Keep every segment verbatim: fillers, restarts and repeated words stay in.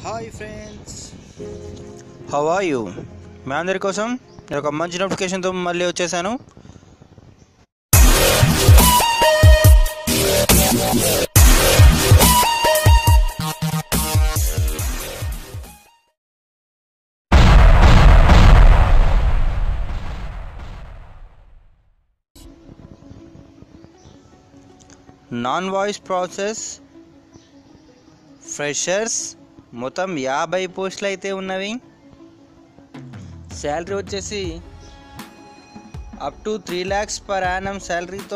Hi friends, how are you? మీ అందరి కోసం నేను ఒక మంచి నోటిఫికేషన్తో మళ్ళీ వచ్చేసాను. నాన్ వాయిస్ ప్రాసెస్ ఫ్రెషర్స్ మొత్తం యాభై పోస్టులు అయితే ఉన్నవి. శాలరీ వచ్చేసి up to three lakhs per annum శాలరీతో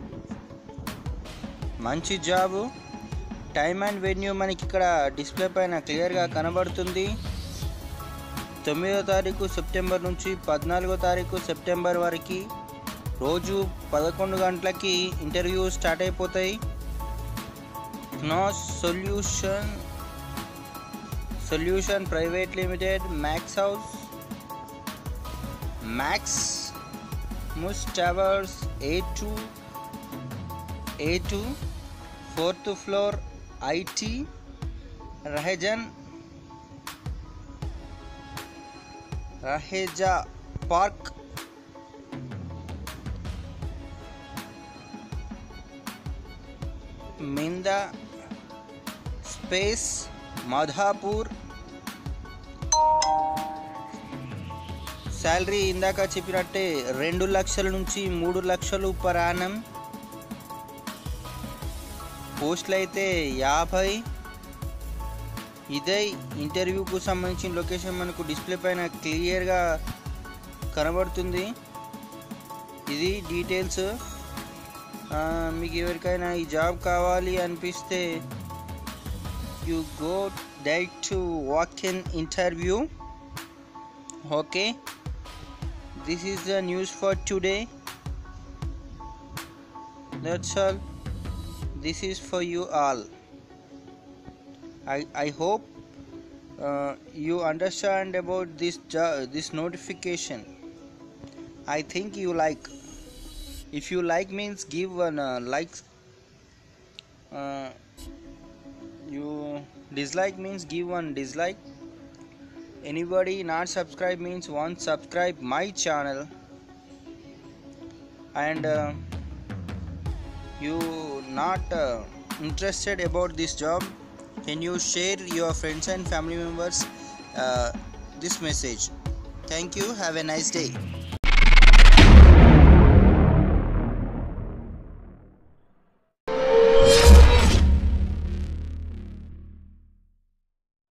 మంచి జాబు. టైమ్ అండ్ వెన్యూ మనకి ఇక్కడ డిస్ప్లే పైన క్లియర్గా కనబడుతుంది. తొమ్మిదో తారీఖు సెప్టెంబర్ నుంచి పద్నాలుగో తారీఖు సెప్టెంబర్ వరకు రోజు పదకొండు గంటలకి ఇంటర్వ్యూ స్టార్ట్ అయిపోతాయి. No solution solution private limited, max house, Maximus towers, A two A two fourth floor, IT రహజన్ Raheja park, Mindspace, Madhapur. Salary ఇందాక చెప్పినట్టే రెండు లక్షల నుంచి మూడు లక్షలు పర్ యానం. పోస్టులు అయితే యాభై. ఇదే ఇంటర్వ్యూకు సంబంధించిన లొకేషన్ మనకు డిస్ప్లే పైన క్లియర్గా కనబడుతుంది. ఇది డీటెయిల్స్. మీకు ఎవరికైనా ఈ జాబ్ కావాలి అనిపిస్తే you go direct to walk in interview. Okay, this is the news for today. That's all. This is for you all. I I hope uh, you understand about this jo- this notification. I think you like. If you like means give one uh, like. Uh, you dislike means give one dislike. Anybody not subscribe means one subscribe my channel. And uh, you not uh, interested about this job, can you share your friends and family members uh, this message? Thank you. Have a nice day.